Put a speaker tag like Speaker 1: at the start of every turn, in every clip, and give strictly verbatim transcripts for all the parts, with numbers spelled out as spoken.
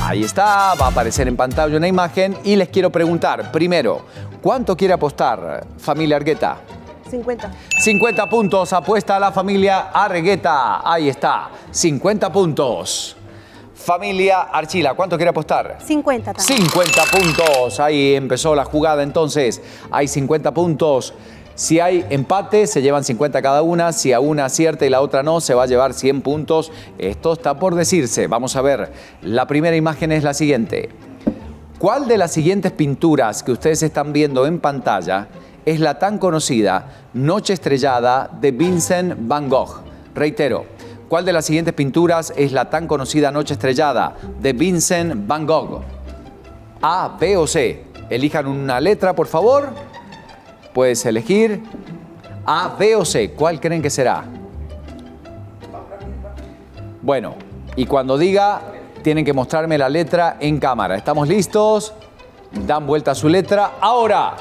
Speaker 1: Ahí está, va a aparecer en pantalla una imagen y les quiero preguntar, primero, ¿cuánto quiere apostar, familia Argueta?
Speaker 2: cincuenta.
Speaker 1: cincuenta puntos, apuesta a la familia Argueta. Ahí está, cincuenta puntos. Familia Archila, ¿cuánto quiere apostar?
Speaker 2: cincuenta también.
Speaker 1: cincuenta puntos, ahí empezó la jugada entonces. Hay cincuenta puntos. Si hay empate, se llevan cincuenta cada una. Si a una acierta y la otra no, se va a llevar cien puntos. Esto está por decirse. Vamos a ver. La primera imagen es la siguiente. ¿Cuál de las siguientes pinturas que ustedes están viendo en pantalla es la tan conocida Noche Estrellada de Vincent Van Gogh? Reitero. ¿Cuál de las siguientes pinturas es la tan conocida Noche Estrellada de Vincent Van Gogh? A, B o C. Elijan una letra, por favor. Puedes elegir A, B o C. ¿Cuál creen que será? Bueno, y cuando diga, tienen que mostrarme la letra en cámara. ¿Estamos listos? Dan vuelta a su letra. ¡Ahora!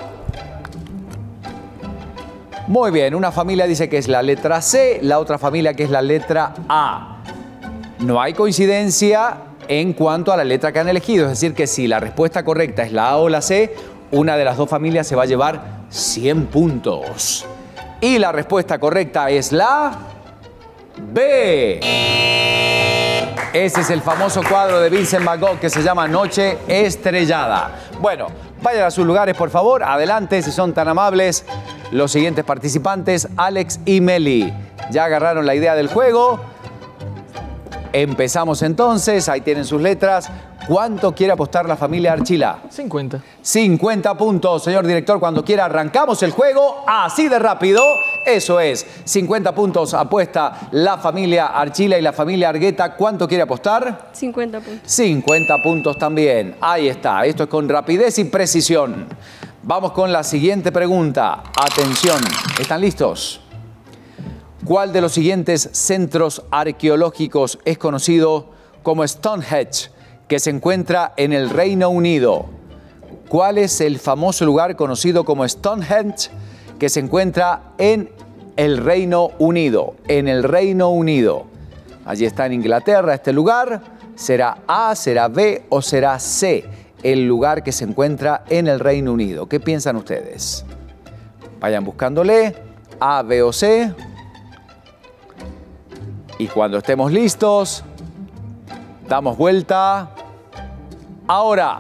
Speaker 1: Muy bien, una familia dice que es la letra C, la otra familia que es la letra A. No hay coincidencia en cuanto a la letra que han elegido, es decir, que si la respuesta correcta es la A o la C, una de las dos familias se va a llevar cien puntos. Y la respuesta correcta es la B. Ese es el famoso cuadro de Vincent Van Gogh que se llama Noche Estrellada. Bueno, vayan a sus lugares, por favor. Adelante, si son tan amables. Los siguientes participantes, Alex y Meli, ya agarraron la idea del juego. Empezamos entonces, ahí tienen sus letras. ¿Cuánto quiere apostar la familia Archila?
Speaker 3: cincuenta.
Speaker 1: cincuenta puntos, señor director, cuando quiera arrancamos el juego así de rápido. Eso es, cincuenta puntos apuesta la familia Archila y la familia Argueta. ¿Cuánto quiere apostar?
Speaker 2: cincuenta puntos.
Speaker 1: cincuenta puntos también. Ahí está, esto es con rapidez y precisión. Vamos con la siguiente pregunta. Atención, ¿están listos? ¿Cuál de los siguientes centros arqueológicos es conocido como Stonehenge, que se encuentra en el Reino Unido? ¿Cuál es el famoso lugar conocido como Stonehenge, que se encuentra en el Reino Unido? En el Reino Unido. Allí está en Inglaterra este lugar. ¿Será A, será B o será C? El lugar que se encuentra en el Reino Unido. ¿Qué piensan ustedes? Vayan buscándole A, B o C. Y cuando estemos listos, damos vuelta. Ahora.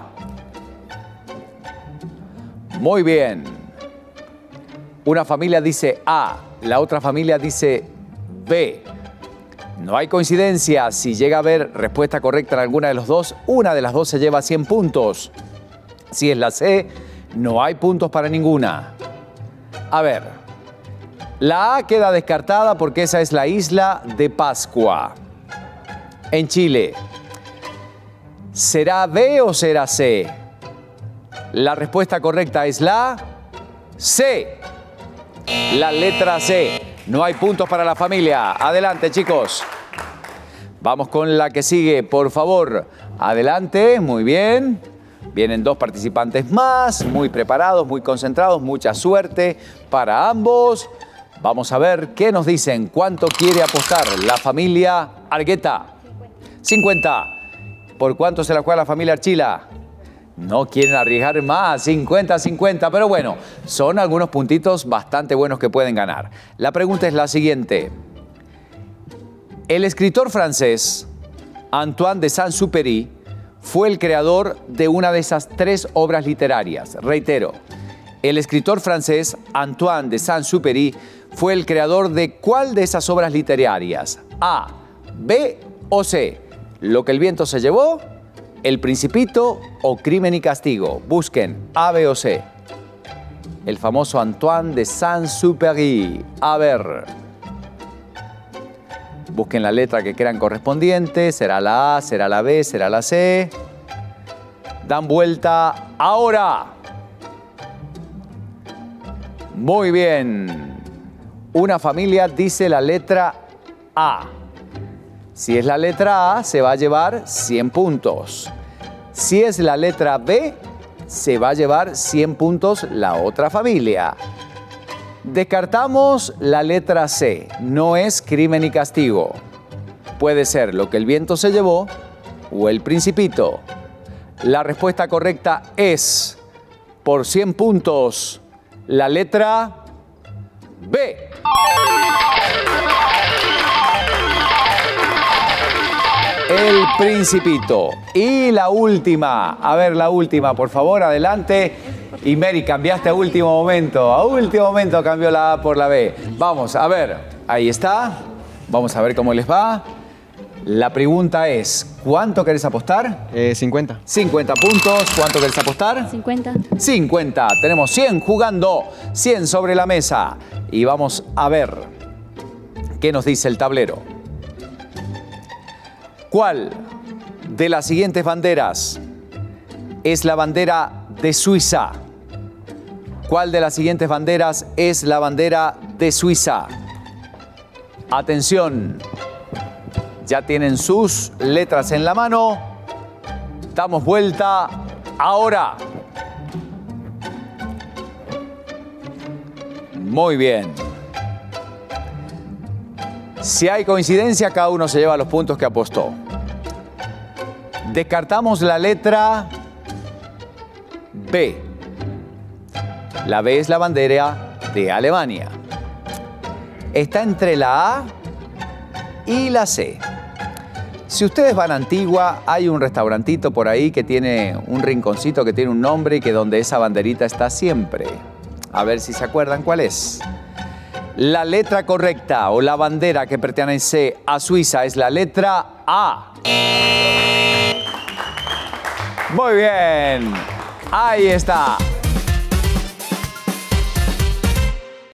Speaker 1: Muy bien. Una familia dice A, la otra familia dice B. No hay coincidencia. Si llega a haber respuesta correcta en alguna de los dos, una de las dos se lleva cien puntos. Si es la C, no hay puntos para ninguna. A ver, la A queda descartada porque esa es la isla de Pascua, en Chile. ¿Será B o será C? La respuesta correcta es la C. La letra C. No hay puntos para la familia. Adelante, chicos. Vamos con la que sigue, por favor. Adelante, muy bien. Vienen dos participantes más, muy preparados, muy concentrados. Mucha suerte para ambos. Vamos a ver qué nos dicen. ¿Cuánto quiere apostar la familia Argueta? cincuenta. ¿Por cuánto se la juega la familia Archila? No quieren arriesgar más, cincuenta cincuenta, pero bueno, son algunos puntitos bastante buenos que pueden ganar. La pregunta es la siguiente. El escritor francés Antoine de Saint-Exupéry fue el creador de una de esas tres obras literarias. Reitero, el escritor francés Antoine de Saint-Exupéry fue el creador de ¿cuál de esas obras literarias? A, B o C. Lo que el viento se llevó, El Principito o Crimen y Castigo. Busquen A, B o C. El famoso Antoine de Saint-Exupéry. A ver. Busquen la letra que crean correspondiente. ¿Será la A, será la B, será la C? Dan vuelta ahora. Muy bien. Una familia dice la letra A. Si es la letra A, se va a llevar cien puntos. Si es la letra B, se va a llevar cien puntos la otra familia. Descartamos la letra C. No es Crimen y Castigo. Puede ser Lo que el viento se llevó o El Principito? La respuesta correcta es, por cien puntos, la letra B. El Principito. Y la última, a ver la última, por favor, adelante. Y Mary, cambiaste a último momento, a último momento cambió la A por la B. Vamos, a ver, ahí está. Vamos a ver cómo les va. La pregunta es, ¿cuánto querés apostar?
Speaker 3: Eh, cincuenta.
Speaker 1: cincuenta puntos. ¿Cuánto querés apostar?
Speaker 4: cincuenta.
Speaker 1: cincuenta. Tenemos cien jugando, cien sobre la mesa. Y vamos a ver qué nos dice el tablero. ¿Cuál de las siguientes banderas es la bandera de Suiza? ¿Cuál de las siguientes banderas es la bandera de Suiza? Atención. Ya tienen sus letras en la mano. Damos vuelta ahora. Muy bien. Si hay coincidencia, cada uno se lleva los puntos que apostó. Descartamos la letra B. La B es la bandera de Alemania. Está entre la A y la C. Si ustedes van a Antigua, hay un restaurantito por ahí que tiene un rinconcito que tiene un nombre y que donde esa banderita está siempre. A ver si se acuerdan cuál es. La letra correcta o la bandera que pertenece a Suiza es la letra A. Muy bien. Ahí está.